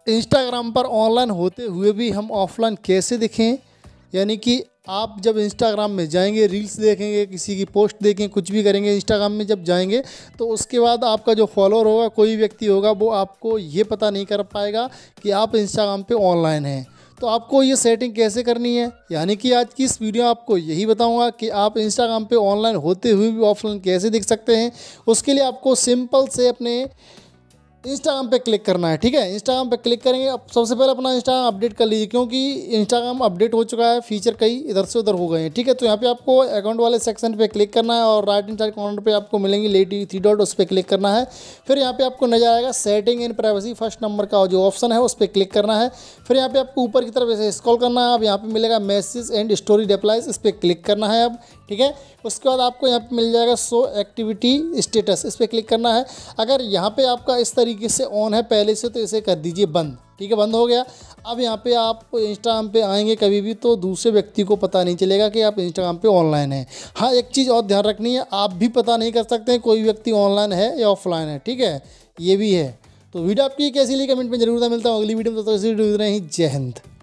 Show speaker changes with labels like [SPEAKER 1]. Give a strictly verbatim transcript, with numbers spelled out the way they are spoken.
[SPEAKER 1] Instagram पर online होते हुए भी हम ऑफलाइन कैसे दिखें, यानी कि आप जब इंस्टाग्राम में जाएंगे, रील्स देखेंगे, किसी की पोस्ट देखेंगे, कुछ भी करेंगे इंस्टाग्राम में जब जाएंगे, तो उसके बाद आपका जो फॉलोअर होगा, कोई व्यक्ति होगा, वो आपको ये पता नहीं कर पाएगा कि आप इंस्टाग्राम पे ऑनलाइन हैं। तो आपको ये सेटिंग कैसे करनी है, यानी कि आज की इस वीडियो आपको यही बताऊंगा कि आप इंस्टाग्राम पे ऑनलाइन होते हुए भी ऑफलाइन कैसे दिख सकते हैं। उसके लिए आपको सिंपल से अपने इंस्टाग्राम पे क्लिक करना है। ठीक है, इंस्टाग्राम पे क्लिक करेंगे। अब सबसे पहले अपना इंस्टाग्राम अपडेट कर लीजिए, क्योंकि इंस्टाग्राम अपडेट हो चुका है, फीचर कई इधर से उधर हो गए हैं। ठीक है, तो यहाँ पे आपको अकाउंट वाले सेक्शन पे क्लिक करना है और राइट हैंड साइड कॉर्नर पे आपको मिलेंगे लेडी थ्री डॉट, उस पर क्लिक करना है। फिर यहाँ पे आपको नजर आएगा setting in privacy, first number का जो ऑप्शन है उस पर क्लिक करना है। फिर यहाँ पे आपको ऊपर की तरफ ऐसे स्क्रॉल करना है। अब यहाँ पे मिलेगा मैसेज एंड स्टोरी रिप्लाइज, इस पर क्लिक करना है अब। ठीक है, उसके बाद आपको यहाँ पे मिल जाएगा शो एक्टिविटी स्टेटस, इस पर क्लिक करना है। अगर यहाँ पे आपका इस तरीके से ऑन है पहले से, तो इसे कर दीजिए बंद। ठीक है, बंद हो गया। अब यहाँ पे आप इंस्टाग्राम पे आएंगे कभी भी, तो दूसरे व्यक्ति को पता नहीं चलेगा कि आप इंस्टाग्राम पे ऑनलाइन हैं। हाँ, एक चीज़ और ध्यान रखनी है, आप भी पता नहीं कर सकते हैं कोई व्यक्ति ऑनलाइन है या ऑफलाइन है। ठीक है, ये भी है। तो वीडियो आपकी कैसी लगी कमेंट में जरूर था। मिलता हूँ अगली वीडियो में, तो इसी वीडियो में। जय हिंद।